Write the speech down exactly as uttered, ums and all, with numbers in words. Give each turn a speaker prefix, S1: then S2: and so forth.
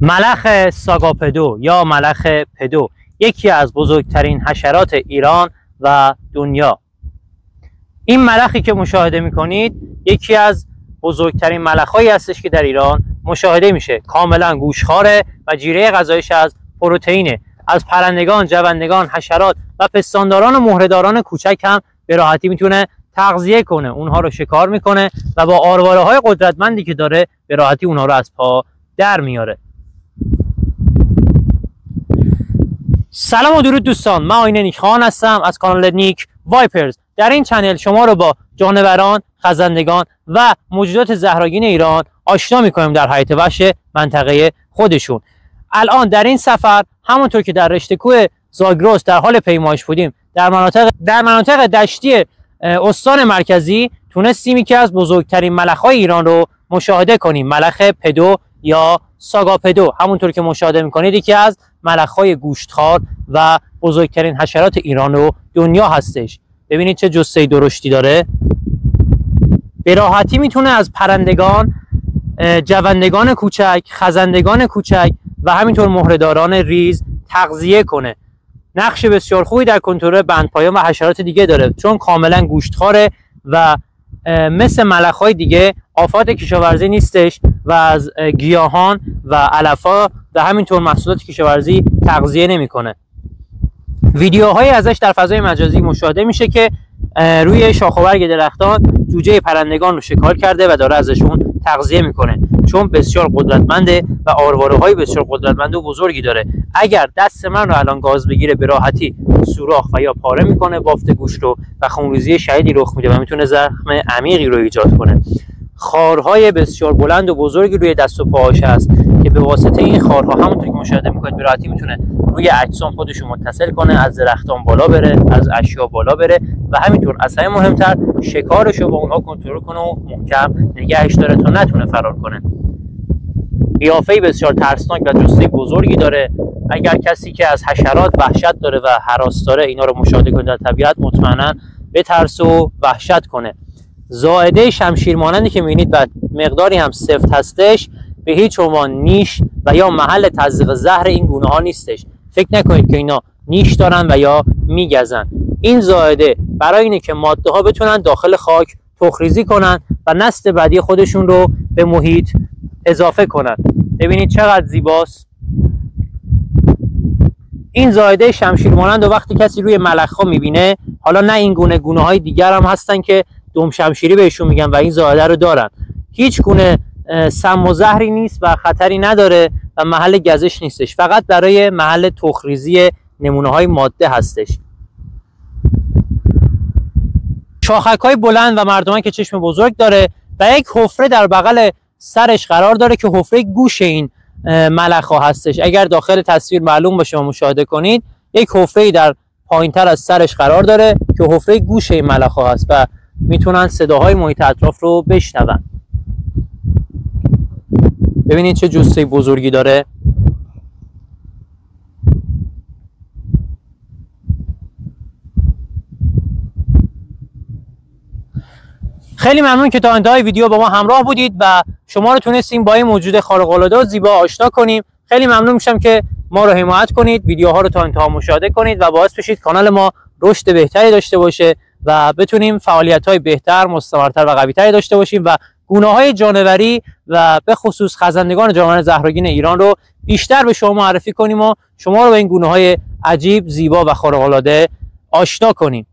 S1: ملخ ساگاپدو یا ملخ پدو یکی از بزرگترین حشرات ایران و دنیا. این ملخی که مشاهده میکنید یکی از بزرگترین ملخ‌هایی هستش که در ایران مشاهده میشه. کاملا گوشخواره و جیره غذایش از پروتئینه. از پرندگان، جوندگان، حشرات و پستانداران و مهره‌داران کوچک هم به راحتی میتونه تغذیه کنه. اونها رو شکار میکنه و با آرواره‌های قدرتمندی که داره به راحتی اونها رو از پا در میاره. سلام و درود دوستان، من آینه نیک خان هستم از کانال نیک وایپرز. در این چنل شما رو با جانوران، خزندگان و موجودات زهراگین ایران آشنا میکنیم در حیات وحش منطقه خودشون. الان در این سفر همونطور که در رشته کوه زاگرس در حال پیمایش بودیم، در مناطق در مناطق دشتی استان مرکزی تونستیم یکی از بزرگترین ملخ‌های ایران رو مشاهده کنیم. ملخ پدو یا ساگاپدو، همونطور که مشاهده میکنید یکی از ملخ‌های گوشتخوار و بزرگترین حشرات ایران و دنیا هستش. ببینید چه جثه درشتی داره. به راحتی میتونه از پرندگان، جوندگان کوچک، خزندگان کوچک و همینطور مهره‌داران ریز تغذیه کنه. نقش بسیار خوبی در کنترل بندپایان و حشرات دیگه داره، چون کاملا گوشتخواره و مثل ملخ‌های دیگه آفات کشاورزی نیستش و از گیاهان و علفا و همینطور محصولات کشاورزی تغذیه نمیکنه. ویدیوهایی ازش در فضای مجازی مشاهده میشه که روی شاخ و برگ درختان جوجه پرندگان رو شکار کرده و داره ازشون تغذیه میکنه، چون بسیار قدرتمنده و آرواره‌های بسیار قدرتمند و بزرگی داره. اگر دست من رو الان گاز بگیره به راحتی سوراخ و یا پاره میکنه بافت گوشت رو و خونریزی شدیدی رخ میده و میتونه زخم عمیقی رو ایجاد کنه. خارهای بسیار بلند و بزرگی روی دست و پاهاش هست که به واسطه این خارها همونطور که مشاهده میکنید به راحتی میتونه روی اجسام خودش رو متصل کنه، از درختان بالا بره، از اشیا بالا بره و همینطور از همه مهمتر شکارش رو با اونها کنترل کنه و محکم نگهش داره تا نتونه فرار کنه. قیافه‌ای بسیار ترسناک و جثه بزرگی داره. اگر کسی که از حشرات وحشت داره و هراس داره اینا رو مشاهده کنه در طبیعت، مطمئنا بترسه و وحشت کنه. زائده شمشیر مانندی که می‌بینید و مقداری هم سفت هستش به هیچ عنوان نیش و یا محل تزریق زهر این گونه ها نیستش. فکر نکنید که اینا نیش دارن و یا میگزن. این زائده برای اینه که ماده ها بتونن داخل خاک تخم‌ریزی کنن و نسل بعدی خودشون رو به محیط اضافه کنن. ببینید چقدر زیباست. این زائده شمشیر مانند و وقتی کسی روی ملخ‌ها میبینه، حالا نه این گونه گونه های دیگر هم هستن که دم شمشیری بهشون میگن و این زائده رو دارن، هیچ گونه سم و زهری نیست و خطری نداره و محل گزش نیستش، فقط برای محل تخم‌ریزی نمونه های ماده هستش. شاخک های بلند و مردمان که چشم بزرگ داره و یک حفره در بغل سرش قرار داره که حفره گوش این ملخ ها هستش. اگر داخل تصویر معلوم باشه و مشاهده کنید، یک حفره در پایین تر از سرش قرار داره که حفره گوش این ملخ ها هست و میتونن صداهای محیط اطراف رو بشنون. ببینید چه جثه بزرگی داره. خیلی ممنون که تا انتهای ویدیو با ما همراه بودید و شما رو تونستیم با این موجود خارق‌العاده و زیبا آشنا کنیم. خیلی ممنون میشم که ما رو حمایت کنید، ویدیوها رو تا انتها مشاهده کنید و باعث بشید کانال ما رشد بهتری داشته باشه و بتونیم فعالیت‌های بهتر، مستمرتر و قوی‌تری داشته باشیم و گونه‌های جانوری و به خصوص خزندگان جانوران زهراگین ایران رو بیشتر به شما معرفی کنیم و شما رو به این گونه‌های عجیب، زیبا و خارق‌العاده آشنا کنیم.